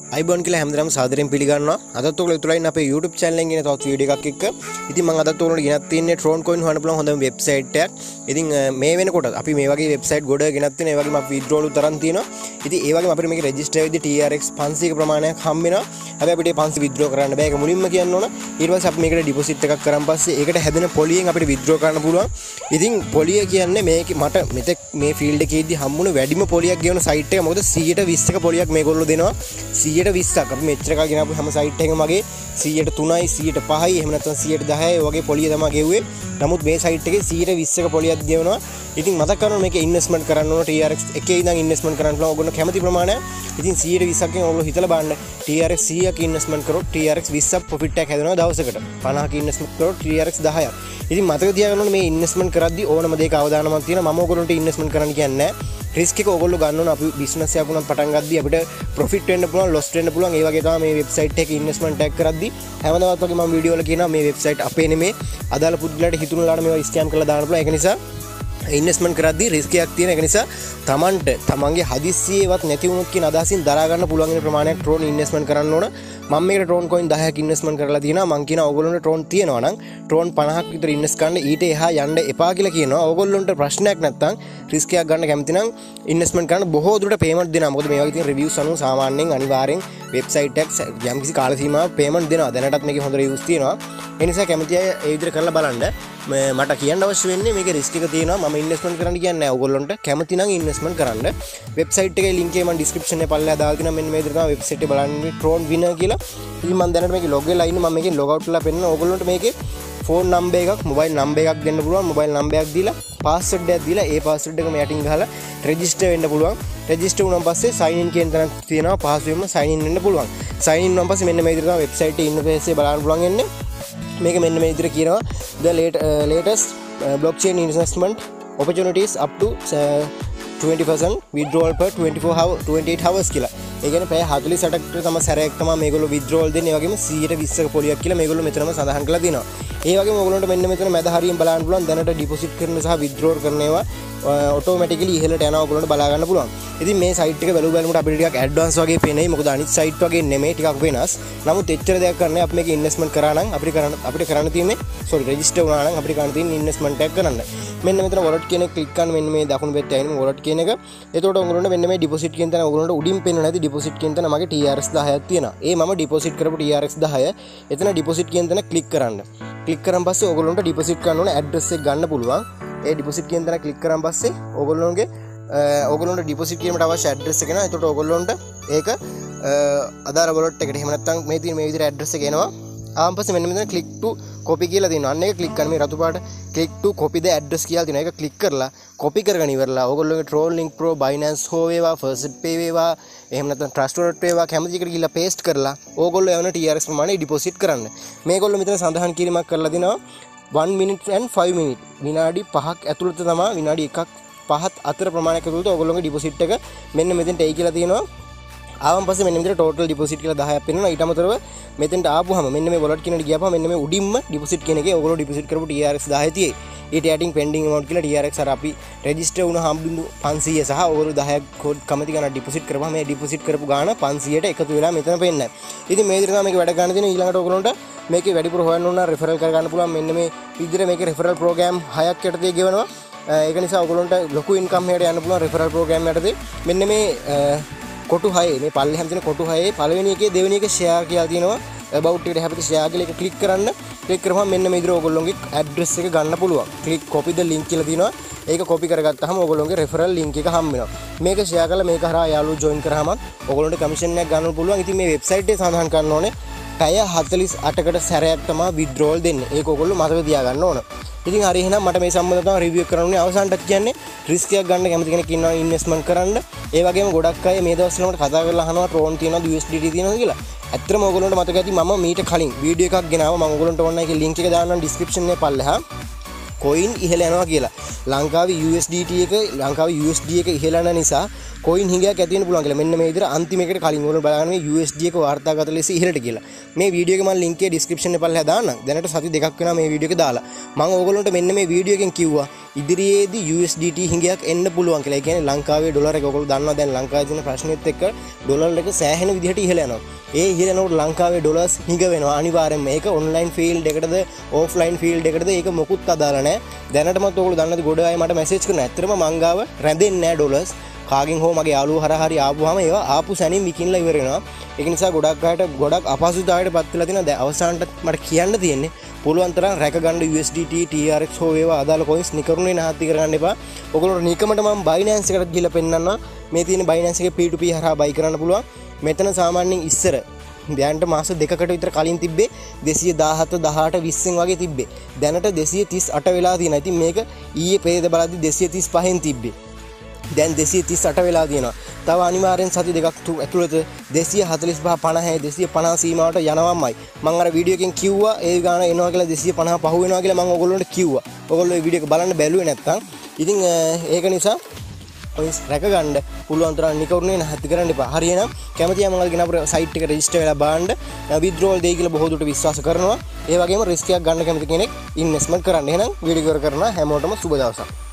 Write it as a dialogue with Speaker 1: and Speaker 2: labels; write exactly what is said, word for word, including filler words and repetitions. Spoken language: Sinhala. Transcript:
Speaker 1: අයිබෝන් කියලා හැමදාම සාදරයෙන් පිළිගන්නවා. අදත් ඔයගොල්ලෝ ඉතුරුයින් අපේ YouTube channel එකෙන් ගෙන තවත් වීඩියෝ එකක් එක්ක. ඉතින් මම අදත් ඔයගොල්ලෝ ගෙනත් තින්නේ Tron coin හොයන්න පුළුවන් හොඳම වෙබ්සයිට් එකක්. ඉතින් මේ වෙනකොට අපි මේ වගේ වෙබ්සයිට් ගොඩ ගෙනත් තියෙනවා. ඒ වගේම අපි withdrawal තරම් තියෙනවා. ඉතින් ඒ වගේම අපිට මේක register වෙද්දී T R X පන්සීයක ප්‍රමාණයක් හම්බ වෙනවා. හැබැයි අපිට පන්සීය withdraw කරන්න බෑ. ඒක මුලින්ම කියන්න ඕන. ඊට පස්සේ අපි මේකට deposit එකක් කරන් පස්සේ ඒකට හැදෙන පොලියෙන් අපිට withdraw කරන්න පුළුවන්. ඉතින් පොලිය කියන්නේ මේක මට මෙතෙක් මේ field එකේදී හම්බුණු වැඩිම පොලියක් ගෙවන site එක. මොකද සියයට විස්සක පොලියක් මේගොල්ලෝ දෙනවා. සියයට විස්සක් අපි මෙච්චර කල් ගෙනාපු හැම සයිට් එකම මගේ සියයට තුනයි සියයට පහයි එහෙම නැත්නම් සියයට දහයයි වගේ පොලිය තමයි ගෙව්වේ. නමුත් මේ සයිට් එකේ සියයට විස්සක පොලියක් ගෙවනවා. ඉතින් මතක් කරගන්න මේක ඉන්වෙස්ට්මන්ට් කරන්න ඕන T R X එකේ ඉඳන් ඉන්වෙස්ට්මන්ට් කරන්න පුළුවන් ඔයගොල්ලෝ කැමති ප්‍රමාණය. ඉතින් සියයට විස්සකින් ඔයගොල්ලෝ හිතලා බලන්න T R X සීයක් ඉන්වෙස්ට්මන්ට් කරොත් T R X විස්සක් ප්‍රොෆිට් එකක් හැදෙනවා දවසකට. පනහක ඉන්වෙස්ට්මන්ට් කරොත් T R X දහයක්. ඉතින් මතක තියාගන්න ඕනේ මේ ඉන්වෙස්ට්මන්ට් කරද්දී ඕනම දෙයක අවදානමක් තියෙනවා. මම ඔයගොල්ලන්ට ඉන්වෙස්ට්මන්ට් කරන්න කියන්නේ නැහැ. රිස්ක් එක ඔයගොල්ලෝ ගන්න ඕන. අපි බිස්නස් එකක් උනත් පටන් ගද්දී අපිට ප්‍රොෆිට් වෙන්න පුළුවන්, ලොස් වෙන්න පුළුවන්. ඒ වගේ තමයි මේ වෙබ්සයිට් එකේ ඉන්වෙස්ට්මන්ට් එකක් කරද්දී හැමදාමත් වගේ මම වීඩියෝ වල කියනවා මේ වෙබ්සයිට් අපේ නෙමේ. අදාළ පුද්ගලයාට හිතුණලාට මේවා ස්කෑම් කරලා දාන්න පුළුවන්. ඒක නිසා ඉන්වෙස්ට්මන්ට් කරද්දී රිස්ක් එකක් තියෙන. ඒක නිසා Tamanට තමන්ගේ හදිස්සියේවත් නැති වුණොත් කියන අදහසින් දරා ගන්න පුළුවන් වෙන ප්‍රමාණයක් Tron ඉන්වෙස්ට්මන්ට් කරන්න ඕන. මම මේකට Tron coin දහයක් ඉන්වෙස්ට්මන්ට් කරලා තියෙනවා. මම කියනවා ඔයගොල්ලන්ට Tron තියෙනවා නම් Tron පනහක් විතර ඉන්වෙස්ට් කරන්න ඊට එහා යන්න එපා කියලා කියනවා. ඔයගොල්ලන්ට ප්‍රශ්නයක් නැත්නම් රිස්ක් එකක් ගන්න කැමති නම් ඉන්වෙස්ට්මන්ට් කරන්න බොහෝ දුරට පේමන්ට් දෙනවා. මොකද මේ වගේ තියෙන රිවිව්ස් අනුව සාමාන්‍යයෙන් අනිවාර්යෙන් වෙබ්සයිට් එක යම්කිසි කාල සීමාවක් පේමන්ට් දෙනවා. දැනටත් මේකේ හොඳ රිවිව්ස් තියෙනවා. ඒ නිසා කැමති අය ඒ විදිහට කරලා බලන්න. මට කියන්න අවශ්‍ය වෙන්නේ මේකේ රිස්ක් එක තියෙනවා. මම ඉන්වෙස්ට්මන්ට් කරන්න කියන්නේ නැහැ. ඔයගොල්ලන්ට කැමති නම් ඉන්වෙස්ට්මන්ට් කරන්න. වෙබ්සයිට් එකේ link එක මම description එකේ පල්ලෙහා දාලා තියෙනවා. මෙන්න මේ විදිහට තමයි වෙබ්සයිට් එක බලන්නේ Tron winner කියලා. ඉතින් මම දැනට මේකේ log වෙලා ඉන්නේ. මම මේකෙන් log out වෙලා පෙන්නන. ඔයගොල්ලන්ට මේකේ ෆෝන් නම්බර් එකක්, මොබයිල් නම්බර් එකක් දෙන්න පුළුවන්. මොබයිල් නම්බර් එකක් දීලා පාස්වර්ඩ් එකක් දීලා ඒ පාස්වර්ඩ් එකම යටින් ගහලා රෙජිස්ටර් වෙන්න පුළුවන්. රෙජිස්ටර් වුණාන් පස්සේ sign in කියන තැනක් තියෙනවා. පහසුවෙන්ම sign in වෙන්න පුළුවන්. sign in වුණාන් පස්සේ මෙන්න මේ විදිහට තමයි වෙබ්සයිට් එකේ ඉන්ටර්ෆේස් එක බලන්න පුළුවන් වෙන්නේ. මේක මෙන්න මේ විදිහට කියනවා the late, uh, latest uh, blockchain investment opportunities up to uh, twenty percent withdrawal per twenty-four hours twenty-eight hours කියලා. ඒ කියන්නේ පැය හතළිස් අටකට තමයි සැරයක් තමයි මේගොල්ලෝ withdrawal දෙන්නේ. ඒ වගේම සියයට විස්සක පොලියක් කියලා මේගොල්ලෝ මෙතනම සඳහන් කරලා තියෙනවා. ඒ වගේම ඔයගොල්ලන්ට මෙන්න මෙතන මැද හරියෙන් බලන්න පුළුවන්. දැනට ඩිපොසිට් කරන සහ withdraw කරන ඒවා ඔටෝමැටිකලි ඉහළට යනවා. ඔයගොල්ලන්ට බලා ගන්න පුළුවන්. ඉතින් මේ සයිට් එක බලු බලමුට අපිට ටිකක් ඇඩ්වාන්ස් වගේ පේනයි. මොකද අනිත් සයිට් වගේ නෙමෙයි, ටිකක් වෙනස්. නමුත් එච්චර දෙයක් කරන්නේ අපි මේක ඉන්වෙස්ට්මන්ට් කරා නම් අපිට කරන්න අපිට කරන්න තියෙන්නේ සෝරි රෙජිස්ටර් වුණා නම් අපිට කරන්න තියෙන්නේ ඉන්වෙස්ට්මන්ට් එකක් කරන්න. මෙන්න මෙතන wallet කියන එක ක්ලික් කරන්න. මෙන්න මේ දකුණු පැත්තේ ඇවිල්ලා wallet කියන එක. එතකොට ඔයගොල්ලන්ට මෙන්න මේ deposit කියන තැන ඔයගොල්ලන්ට උඩින් පේන්න නැති deposit කියන තැන මගේ T R X දහයක් තියෙනවා. ඒ මම deposit කරපු T R X දහය එතන deposit කියන තැන ක්ලික් කරන්න. ක්ලික් කරන් පස්සේ ඔයගොල්ලන්ට deposit කරන්න ඕන address එක ගන්න පුළුවන්. ඒ deposit කියන තැන ක්ලික් කරන් පස්සේ ඔයගොල්ලන්ගේ ඔයගොල්ලන්ට deposit කිරීමට අවශ්‍ය address එක එනවා. එතකොට ඔයගොල්ලන්ට ඒක අදාළ wallet එකට එහෙම නැත්නම් මේ තියෙන මේ විදිහට address එක එනවා. ආන් පස්සේ මෙන්න මෙතන click to copy කියලා තියෙනවා. අන්න ඒක click කරන්න. මේ රතු පාට click to copy the address කියලා තියෙනවා. ඒක click කරලා copy කරගෙන ඉවරලා ඔයගොල්ලෝගේ Tron Link Pro, Binance Ho වේවා, First Pay වේවා, එහෙම නැත්නම් Trust Wallet වේවා කැමති එකට ගිහලා paste කරලා ඕගොල්ලෝ යවන T R X ප්‍රමාණය deposit කරන්න. මේගොල්ලෝ මෙතන සඳහන් කිරීමක් කරලා දිනවා one minute and five minute. විනාඩි පහක් ඇතුළත තමයි විනාඩි එකක් පහත් අතර ප්‍රමාණයක් ඇතුළත ඔයගොල්ලෝගේ deposit එක මෙන්න මෙතෙන්ට එයි කියලා තියෙනවා. ආවන් පස්සේ මෙන්න මෙතන total deposit කියලා දහයක් පෙන්නනවා. ඊට අමතරව මෙතෙන්ට ආපුවාම මෙන්න මේ wallet කියනට ගියාපම මෙන්න මේ උඩින්ම deposit කියන එකේ ඔයගොල්ලෝ deposit කරපු T R X දහය තියෙයි. ඊට යටින් pending amount කියලා T R X අර අපි register වුණ හම්බුණු පන්සීය සහ ඔයගොල්ලෝ දහයක් කැමති ගාන deposit කරපුවාම මේ deposit කරපු ගාන පන්සීයට එකතු වෙලා මෙතන පෙන්නයි. ඉතින් මේ විදිහට තමයි මේක වැඩ ගන්න තියෙන්නේ. ඊළඟට ඔයගොල්ලන්ට මේකේ වැඩිපුර හොයන්න ඕන නම් referral කර ගන්න පුළුවන්. මෙන්න මේ විදිහට මේකේ referral program හයක් යටතේ ගෙවනවා. ඒක නිසා ඔයගොල්ලන්ට ලොකු income එකකට යන්න පුළුවන් referral program යටතේ. මෙන්න මේ කොටු හයේ මේ පල්ලෙහාම තියෙන කොටු හයේ පළවෙනි එකේ දෙවෙනි එකේ share කියලා තියෙනවා. about එකට හැපෙති share කියලා එක ක්ලික් කරන්න. ක්ලික් කරපුවම මෙන්න මේ විදිහට ඔයගොල්ලෝගේ address එක ගන්න පුළුවන්. click copy the link කියලා තියෙනවා. ඒක copy කරගත්තාම ඔයගොල්ලෝගේ referral link එක හම්බ වෙනවා. මේක share කරලා මේක හරහා යාළුවෝ join කරාම ඔයගොල්ලන්ට commission එකක් ගන්න පුළුවන්. ඉතින් මේ website එකේ සඳහන් කරන්න ඕනේ පැය හතළිස් අටකට සැරයක් තමයි withdrawal දෙන්නේ. ඒක ඔයගොල්ලෝ මතක තියාගන්න ඕන. ඉතින් හරි එහෙනම් මට මේ සම්බන්ධව තමයි රිවිව් එක කරන්න ඕනේ. අවසානට කියන්නේ රිස්ක් එකක් ගන්න කැමති කෙනෙක් ඉන්නවා ඉන්වෙස්ට්මන්ට් කරන්න. ඒ වගේම ගොඩක් අය මේ දවස්වල මට කතා කරලා අහනවා Tron තියෙනවද U S D T තියෙනවද කියලා. ඇත්තටම ඔයගොල්ලන්ට මතක ඇති මම මීට කලින් වීඩියෝ එකක් ගෙනාවා. මම ඔයගොල්ලන්ට ඕන එකේ link එක දාන්නම් description එකේ පල්ලෙහා. coin ඉහළ යනවා කියලා. ලංකාවේ U S D T එක ලංකාවේ U S D එක ඉහළ යන නිසා කොයින් හිඟයක් ඇති වෙන්න පුළුවන් කියලා. මෙන්න මේ විදිහට අන්තිම එකට කලින් ඕගොල්ලෝ බලන්න මේ U S D එක වාර්තාගත ලෙස ඉහළට කියලා. මේ වීඩියෝ එක මම link එක description එකේ පල්ලෙහා දාන්නම්. දැනට සති දෙකක් වෙනවා මේ වීඩියෝ එක දාලා. මම ඕගොල්ලන්ට මෙන්න මේ වීඩියෝ එකෙන් කිව්වා ඉදිරියේදී U S D T හිඟයක් එන්න පුළුවන් කියලා. ඒ කියන්නේ ලංකාවේ ඩොලර් එක ඔයගොල්ලෝ දන්නවා දැන් ලංකාවේ තියෙන ප්‍රශ්නෙත් එක්ක ඩොලර් එක සෑහෙන විදිහට ඉහළ යනවා. ඒ ඉහළ යනකොට ලංකාවේ ඩොලර්ස් හිඟ වෙනවා අනිවාර්යෙන්ම. ඒක ඔන්ලයින් ෆීල්ඩ් එකටද ඔෆ්ලයින් ෆීල්ඩ් එකටද ඒක මොකුත් අදාළ නැහැ. දැනටමත් ඔයගොල්ලෝ දන්නද ගොඩ අය මට මැසේජ් කරනවා. ඇත්තටම මං ගාව රැඳෙන්නේ නැහැ ඩොලර්ස්. කාගෙන් හෝ මගේ යාළුවෝ හරහා හරි ආපුවාම ඒවා ආපු සැනින් විකින්ලා ඉවර වෙනවා. ඒක නිසා ගොඩක් අයට ගොඩක් අපහසුතාවයට පත් වෙලා තියෙනවා. දැන් අවසානට මට කියන්න තියෙන්නේ පුළුවන් තරම් රැක ගන්න U S D T T R X හෝ ඒවා අදාළ coins නිකරුණේ නැහත් කරගන්න එපා. ඔයගොල්ලෝ නිකමට මම Binance එකට ගිහලා පෙන්නන්නවා. මේ තියෙන Binance එකේ P two P හරහා buy කරන්න පුළුවන්. මෙතන සාමාන්‍යයෙන් ඉස්සර දැනට මාස දෙකකට විතර කලින් තිබ්බේ දෙසිය දාහත දහඅට විස්සෙන් වගේ තිබ්බේ. දැනට දෙසිය තිස් අට වෙලා තියෙනවා. ඉතින් මේක ඊයේ පෙරේද බලද්දි දෙසිය තිස් පහෙන් තිබ්බේ. දැන් දෙසිය තිස් අට වෙලා තියෙනවා. තව අනිවාර්යෙන් සති දෙකක් ඇතුළත දෙසිය හතළිස් පහ පනහයි දෙසිය පනහ සීමාවට යනවාමයි. මම අර වීඩියෝ එකෙන් කිව්වා ඒ ගාන එනවා කියලා දෙසිය පනහ පහ වෙනවා කියලා මම ඔයගොල්ලන්ට කිව්වා. ඔයගොල්ලෝ මේ වීඩියෝ එක බලන්න බැලුවේ නැත්තම් ඉතින් ඒක නිසා coins රැක ගන්න පුළුවන් තරම් නිකරුණේ නැති කරන්න එපා. හරියනම් කැමතියි මම ඔයාලගේ නපුර site එක register වෙලා බලන්න. withdrawal දෙයි කියලා බොහෝ දුරට විශ්වාස කරනවා. ඒ වගේම risk එකක් ගන්න කැමති කෙනෙක් investment කරන්න. එහෙනම් වීඩියෝ ඉවර කරනවා. හැමෝටම සුබ දවසක්.